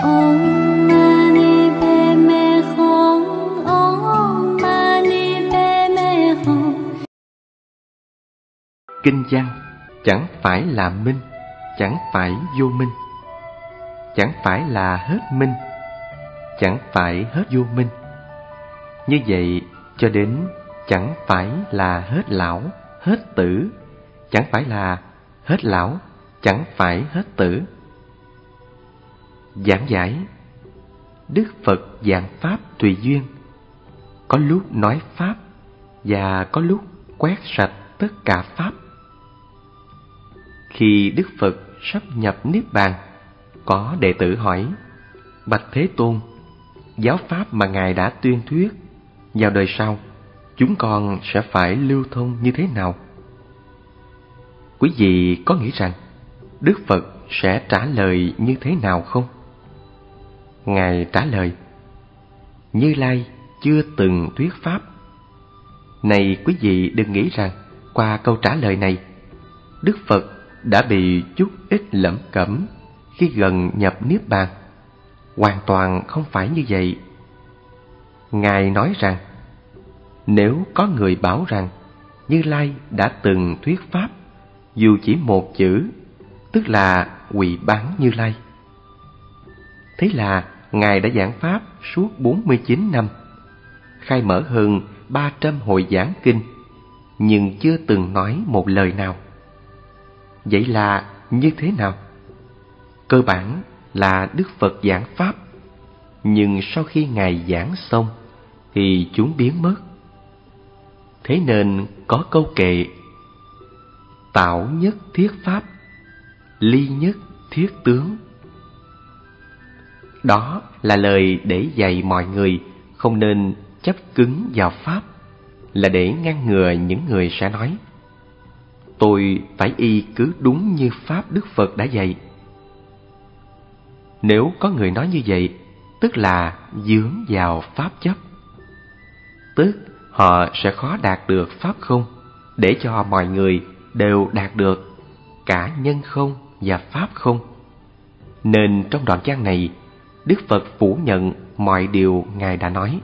Om Mani Padme Hum. Om Mani Padme Hum. Kinh văn chẳng phải là minh, chẳng phải vô minh, chẳng phải là hết minh, chẳng phải hết vô minh. Như vậy cho đến chẳng phải là hết lão, hết tử, chẳng phải là hết lão, chẳng phải hết tử. Giảng giải: Đức Phật giảng pháp tùy duyên, có lúc nói pháp và có lúc quét sạch tất cả pháp. Khi Đức Phật sắp nhập Niết Bàn, có đệ tử hỏi: Bạch Thế Tôn, giáo pháp mà Ngài đã tuyên thuyết, vào đời sau, chúng con sẽ phải lưu thông như thế nào? Quý vị có nghĩ rằng Đức Phật sẽ trả lời như thế nào không? Ngài trả lời: Như Lai chưa từng thuyết pháp. Này quý vị đừng nghĩ rằng qua câu trả lời này, Đức Phật đã bị chút ít lẩm cẩm khi gần nhập Niết Bàn. Hoàn toàn không phải như vậy. Ngài nói rằng, nếu có người bảo rằng Như Lai đã từng thuyết pháp, dù chỉ một chữ, tức là quỳ bán Như Lai. Thế là Ngài đã giảng pháp suốt 49 năm, khai mở hơn 300 hội giảng kinh, nhưng chưa từng nói một lời nào. Vậy là như thế nào? Cơ bản là Đức Phật giảng pháp, nhưng sau khi Ngài giảng xong thì chúng biến mất. Thế nên có câu kệ: Tạo nhất thiết pháp, ly nhất thiết tướng. Đó là lời để dạy mọi người không nên chấp cứng vào pháp, là để ngăn ngừa những người sẽ nói: Tôi phải y cứ đúng như pháp Đức Phật đã dạy. Nếu có người nói như vậy, tức là dướng vào pháp chấp, tức họ sẽ khó đạt được pháp không, để cho mọi người đều đạt được cả nhân không và pháp không. Nên trong đoạn văn này, Đức Phật phủ nhận mọi điều Ngài đã nói.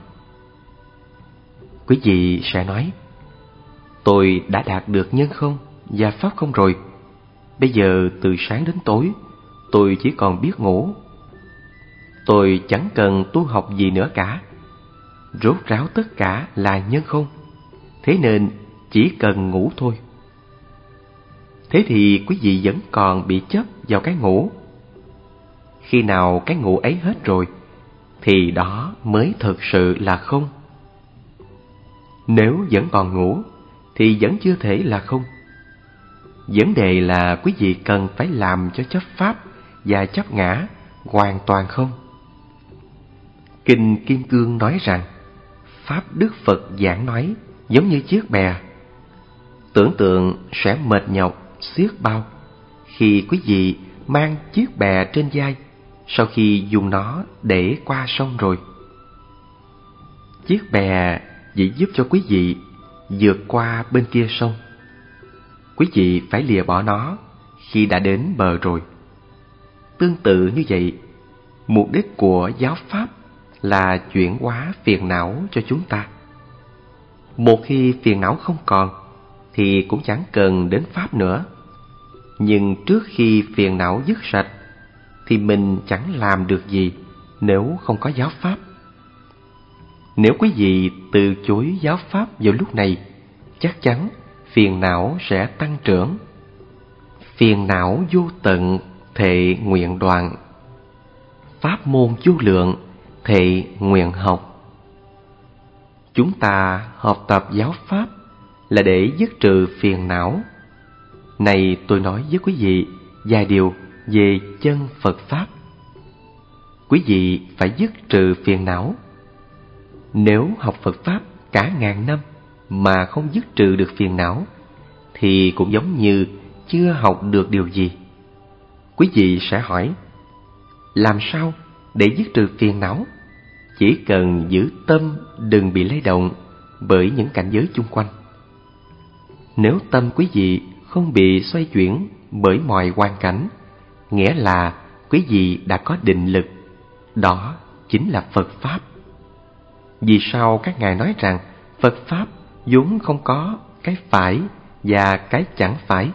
Quý vị sẽ nói: Tôi đã đạt được nhân không và pháp không rồi. Bây giờ từ sáng đến tối, tôi chỉ còn biết ngủ. Tôi chẳng cần tu học gì nữa cả. Rốt ráo tất cả là nhân không, thế nên chỉ cần ngủ thôi. Thế thì quý vị vẫn còn bị chấp vào cái ngủ. Khi nào cái ngủ ấy hết rồi, thì đó mới thực sự là không. Nếu vẫn còn ngủ, thì vẫn chưa thể là không. Vấn đề là quý vị cần phải làm cho chấp pháp và chấp ngã hoàn toàn không. Kinh Kim Cương nói rằng, pháp Đức Phật giảng nói giống như chiếc bè. Tưởng tượng sẽ mệt nhọc xiết bao khi quý vị mang chiếc bè trên vai sau khi dùng nó để qua sông rồi. Chiếc bè chỉ giúp cho quý vị vượt qua bên kia sông. Quý vị phải lìa bỏ nó khi đã đến bờ rồi. Tương tự như vậy, mục đích của giáo pháp là chuyển hóa phiền não cho chúng ta. Một khi phiền não không còn, thì cũng chẳng cần đến pháp nữa. Nhưng trước khi phiền não dứt sạch, thì mình chẳng làm được gì nếu không có giáo pháp. Nếu quý vị từ chối giáo pháp vào lúc này, chắc chắn phiền não sẽ tăng trưởng. Phiền não vô tận thệ nguyện đoạn, pháp môn vô lượng thệ nguyện học. Chúng ta học tập giáo pháp là để dứt trừ phiền não. Này tôi nói với quý vị vài điều về chân Phật pháp. Quý vị phải dứt trừ phiền não. Nếu học Phật pháp cả ngàn năm mà không dứt trừ được phiền não, thì cũng giống như chưa học được điều gì. Quý vị sẽ hỏi, làm sao để dứt trừ phiền não? Chỉ cần giữ tâm đừng bị lay động bởi những cảnh giới chung quanh. Nếu tâm quý vị không bị xoay chuyển bởi mọi hoàn cảnh, nghĩa là quý vị đã có định lực, đó chính là Phật Pháp. Vì sao các ngài nói rằng Phật Pháp vốn không có cái phải và cái chẳng phải?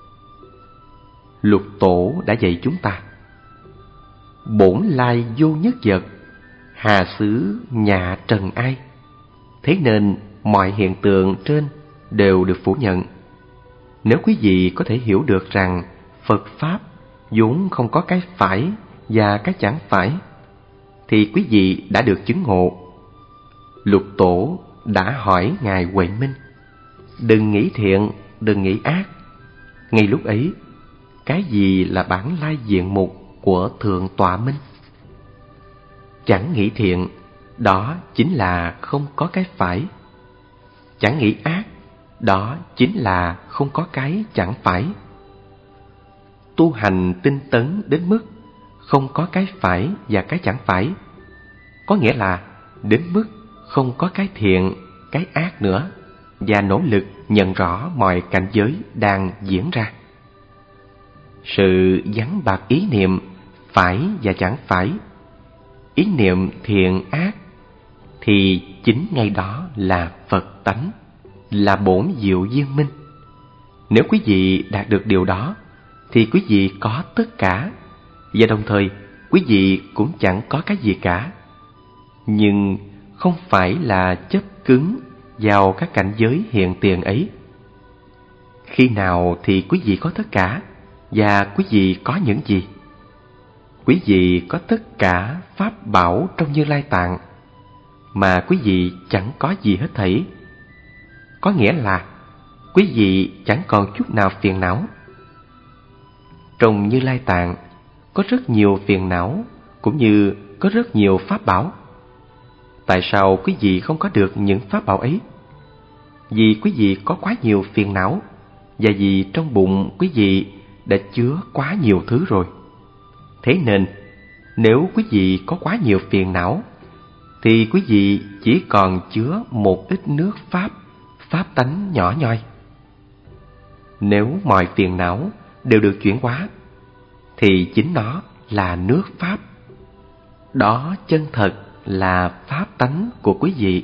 Lục Tổ đã dạy chúng ta: bổn lai vô nhất vật, hà xứ nhạ trần ai. Thế nên mọi hiện tượng trên đều được phủ nhận. Nếu quý vị có thể hiểu được rằng Phật Pháp vốn không có cái phải và cái chẳng phải, thì quý vị đã được chứng ngộ. Lục Tổ đã hỏi Ngài Huệ Minh: đừng nghĩ thiện, đừng nghĩ ác. Ngay lúc ấy, cái gì là bản lai diện mục của Thượng Tọa Minh? Chẳng nghĩ thiện, đó chính là không có cái phải. Chẳng nghĩ ác, đó chính là không có cái chẳng phải. Tu hành tinh tấn đến mức không có cái phải và cái chẳng phải, có nghĩa là đến mức không có cái thiện, cái ác nữa, và nỗ lực nhận rõ mọi cảnh giới đang diễn ra. Sự vắng bạc ý niệm phải và chẳng phải, ý niệm thiện ác, thì chính ngay đó là Phật tánh, là bổn diệu viên minh. Nếu quý vị đạt được điều đó, thì quý vị có tất cả, và đồng thời quý vị cũng chẳng có cái gì cả. Nhưng không phải là chấp cứng vào các cảnh giới hiện tiền ấy. Khi nào thì quý vị có tất cả, và quý vị có những gì? Quý vị có tất cả pháp bảo trong Như Lai Tạng, mà quý vị chẳng có gì hết thảy. Có nghĩa là quý vị chẳng còn chút nào phiền não. Trong Như Lai Tạng có rất nhiều phiền não, cũng như có rất nhiều pháp bảo. Tại sao quý vị không có được những pháp bảo ấy? Vì quý vị có quá nhiều phiền não, và vì trong bụng quý vị đã chứa quá nhiều thứ rồi. Thế nên, nếu quý vị có quá nhiều phiền não, thì quý vị chỉ còn chứa một ít nước pháp tánh nhỏ nhoi. Nếu mọi phiền não đều được chuyển hóa, thì chính nó là nước pháp. Đó chân thật là pháp tánh của quý vị.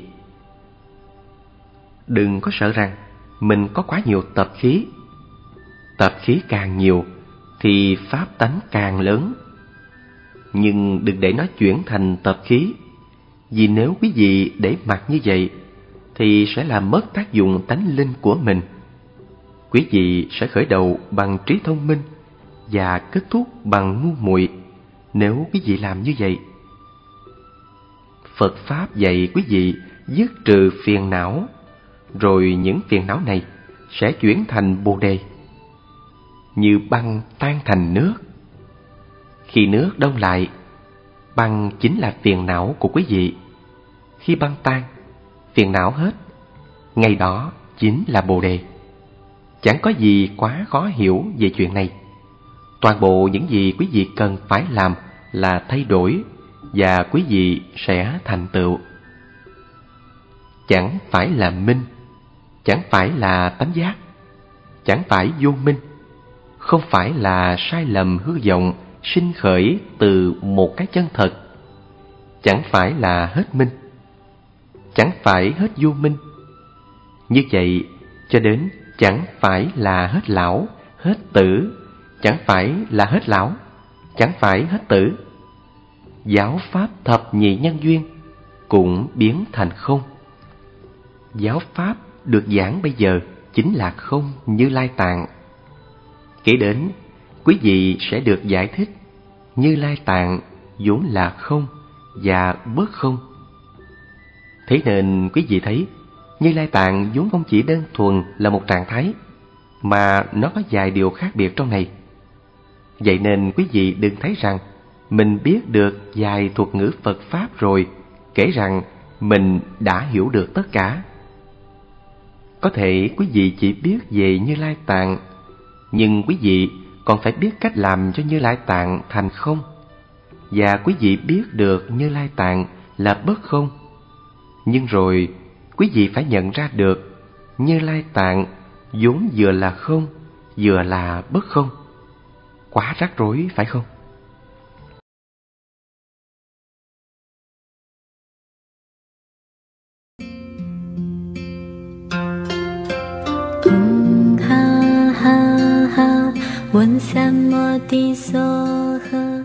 Đừng có sợ rằng mình có quá nhiều tập khí. Tập khí càng nhiều thì pháp tánh càng lớn. Nhưng đừng để nó chuyển thành tập khí, vì nếu quý vị để mặc như vậy thì sẽ làm mất tác dụng tánh linh của mình. Quý vị sẽ khởi đầu bằng trí thông minh và kết thúc bằng ngu muội nếu quý vị làm như vậy. Phật Pháp dạy quý vị dứt trừ phiền não, rồi những phiền não này sẽ chuyển thành Bồ Đề. Như băng tan thành nước. Khi nước đông lại, băng chính là phiền não của quý vị. Khi băng tan, phiền não hết, ngay đó chính là Bồ Đề. Chẳng có gì quá khó hiểu về chuyện này. Toàn bộ những gì quý vị cần phải làm là thay đổi, và quý vị sẽ thành tựu. Chẳng phải là minh, chẳng phải là tánh giác, chẳng phải vô minh, không phải là sai lầm hư vọng sinh khởi từ một cái chân thật, chẳng phải là hết minh, chẳng phải hết vô minh. Như vậy cho đến chẳng phải là hết lão, hết tử, chẳng phải là hết lão, chẳng phải hết tử. Giáo pháp thập nhị nhân duyên cũng biến thành không. Giáo pháp được giảng bây giờ chính là không Như Lai Tạng. Kể đến, quý vị sẽ được giải thích Như Lai Tạng vốn là không và bất không. Thế nên quý vị thấy Như Lai Tạng vốn không chỉ đơn thuần là một trạng thái, mà nó có vài điều khác biệt trong này. Vậy nên quý vị đừng thấy rằng mình biết được vài thuật ngữ Phật Pháp rồi kể rằng mình đã hiểu được tất cả. Có thể quý vị chỉ biết về Như Lai Tạng, nhưng quý vị còn phải biết cách làm cho Như Lai Tạng thành không. Và quý vị biết được Như Lai Tạng là bất không. Nhưng rồi quý vị phải nhận ra được Như Lai Tạng vốn vừa là không, vừa là bất không. Quá rắc rối phải không? 问三摩地所呵。